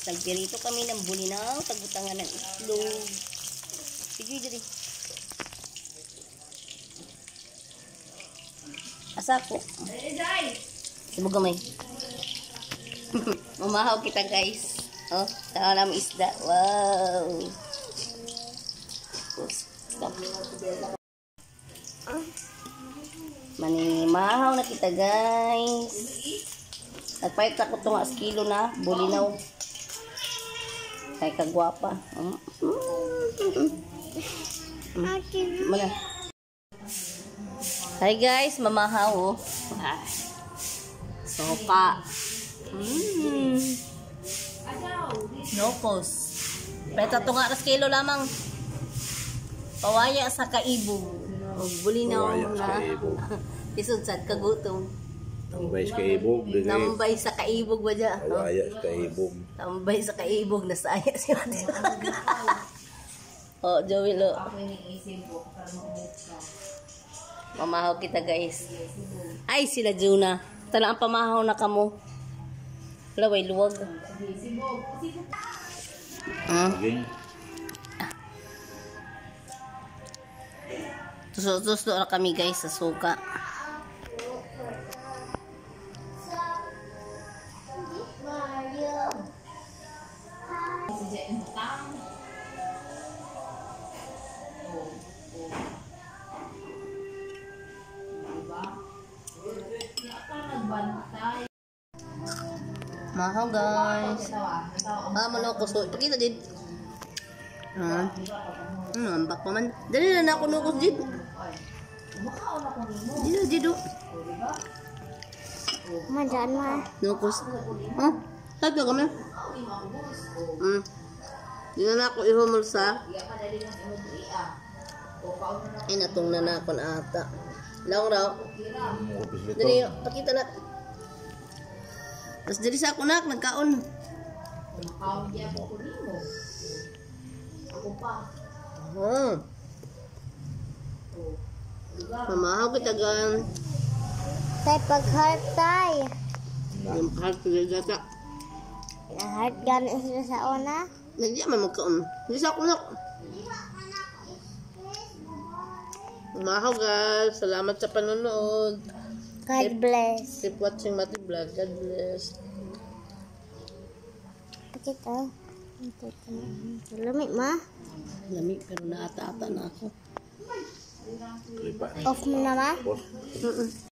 Nagpirito kami ng bulinaw, tagutangan ng itlog. Sige, diri. Asa ko? Subog gamay. Mamahaw kita, guys. Oh, tawa namin isda. Wow. Stop. Manimahaw na kita, guys. Nagpahit ako ito nga kilo na bulinaw. Kay kagwapa. Mala. Hi guys, mamahaw. Oh. Sopa. Nopos. Peta ito nga kilo lamang. Pawaya sa kaibog. O bulinaw na. Isod sa kagutong. Tambay sa kaibog. Tambay sa kaibog ba dyan? Pawaya sa kaibog. Tambay sa kaibog. Nasaya si Mati. Oh, Joey lo. Mamahaw kita, guys. Ay, sila Juna. Tala ang pamahaw na kamo. Laway, luwag. Tusok-tusok na kami, guys, sa suka. Mahaw, guys. Manoko. So, pakita din. Ambak pa man. Dali na ako nukos din. Dito, dito. Mandyan ma. Nukos. Sabi ka kami. Dito na ako ihumol sa. Ay, natong na ako na ata. Lang raw. Dali, pakita na. Tapos dali sa ako nak, nagkaon. Mamahaw kita gan. Tay pag-heart tay. Yung heart kita gata. Na-heart gan sila sa una. Hindi man magkaon. Dali sa ako nak. Mamahaw guys. Salamat sa panonood. God bless. Keep watching Mati Vlog. God bless. Pakita. Lamig ma. Lamig pero naata-ata na ako. Off mo na ma.